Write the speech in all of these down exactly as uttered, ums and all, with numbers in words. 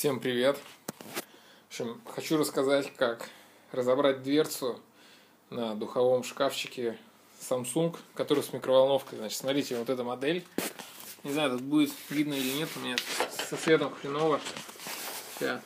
Всем привет! В общем, хочу рассказать, как разобрать дверцу на духовом шкафчике Samsung, который с микроволновкой. Значит, смотрите, вот эта модель. Не знаю, тут будет видно или нет, у меня со светом хреново. Сейчас.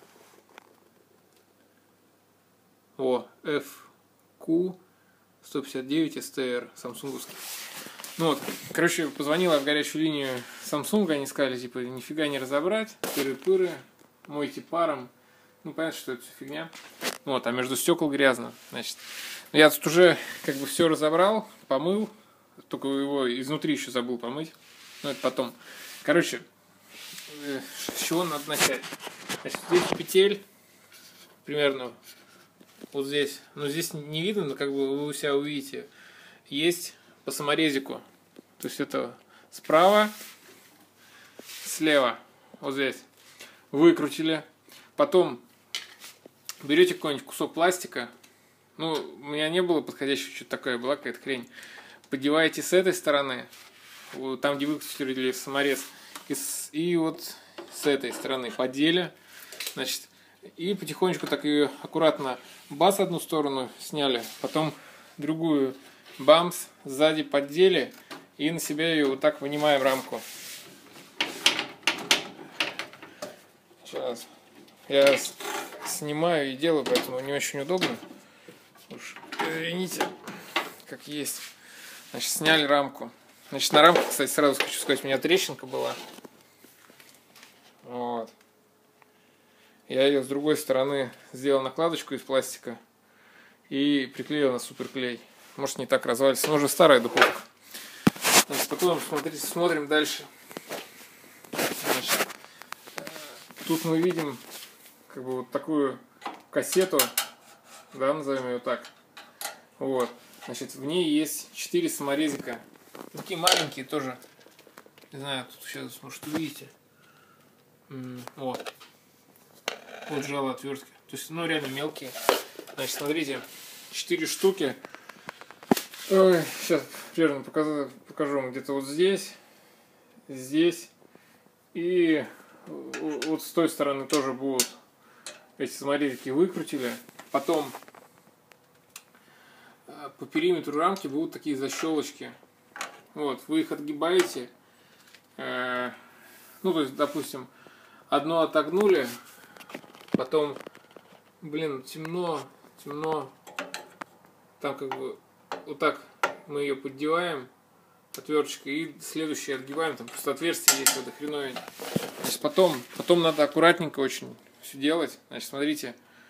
О, эф ку сто пятьдесят девять эс тэ эр, самсунговский. Ну вот, короче, позвонила в горячую линию Samsung, они сказали, типа, нифига не разобрать, пыры-пыры, мойте паром. Ну, понятно, что это все фигня. Вот, а между стекол грязно, значит. Я тут уже, как бы, все разобрал, помыл, только его изнутри еще забыл помыть. Ну, это потом. Короче, с чего надо начать? Значит, здесь петель, примерно, вот здесь. Ну, здесь не видно, но, как бы, вы у себя увидите. Есть по саморезику. То есть это справа, слева, вот здесь. Выкрутили. Потом берете какой-нибудь кусок пластика. Ну, у меня не было подходящего, что-то такое, была какая-то хрень. Поддеваете с этой стороны, там, где выкрутили саморез, и, с, и вот с этой стороны поддели. Значит, и потихонечку так ее аккуратно бац одну сторону сняли, потом другую бамс, сзади поддели и на себя ее вот так вынимаем рамку. Сейчас я снимаю и делаю, поэтому не очень удобно. Уж извините, как есть. Значит, сняли рамку. Значит, на рамке, кстати, сразу хочу сказать, у меня трещинка была. Вот. Я ее с другой стороны сделал накладочку из пластика и приклеил на суперклей. Может, не так развалится, но уже старая духовка. Значит, потом смотрите, смотрим дальше. Значит, тут мы видим как бы вот такую кассету, да, назовем ее так. Вот. Значит, в ней есть четыре саморезика. Такие маленькие тоже. Не знаю, тут сейчас, может, увидите. Вот. Вот жало отвертки. То есть, ну, реально мелкие. Значит, смотрите, четыре штуки. Ой, сейчас примерно покажу, покажу вам где-то вот здесь, здесь и вот с той стороны тоже будут эти саморезики выкрутили. Потом по периметру рамки будут такие защелочки. Вот, вы их отгибаете. Э, ну, то есть, допустим, одно отогнули, потом, блин, темно, темно, там как бы вот так мы ее поддеваем отверточкой и следующее отгибаем, там просто отверстие есть в этой хреновине. Значит, потом, потом надо аккуратненько очень все делать. Значит, смотрите.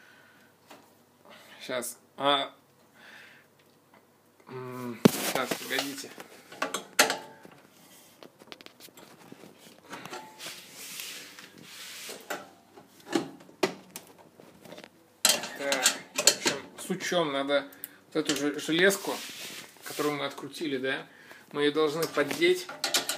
Сейчас. А... Сейчас, погодите. Так, в общем, суть в чем, надо вот эту же железку, которую мы открутили, да, мы ее должны поддеть.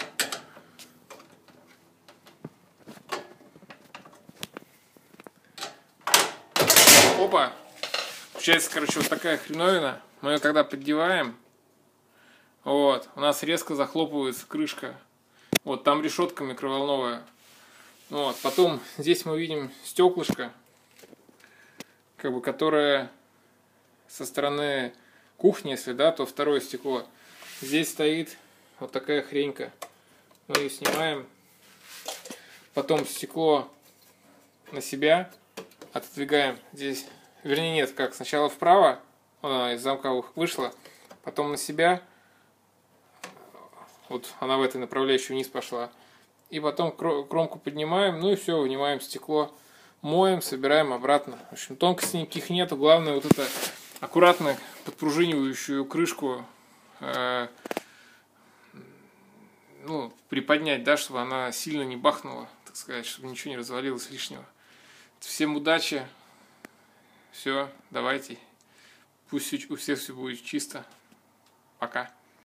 Опа! Получается, короче, вот такая хреновина. Мы ее когда поддеваем, вот, у нас резко захлопывается крышка. Вот, там решетка микроволновая. Вот, потом здесь мы видим стеклышко, как бы, которое со стороны кухни, если да, то второе стекло. Здесь стоит вот такая хренька. Мы ее снимаем. Потом стекло на себя отодвигаем. Здесь, вернее, нет, как сначала вправо, она из замка вышла, потом на себя. Вот она в этой направляющей вниз пошла. И потом кромку поднимаем, ну и все, вынимаем стекло, моем, собираем обратно. В общем, тонкостей никаких нету. Главное вот это аккуратно подпружинивающую крышку э, ну, приподнять, да, чтобы она сильно не бахнула, так сказать, чтобы ничего не развалилось лишнего. Всем удачи. Все, давайте. Пусть у всех все будет чисто. Пока.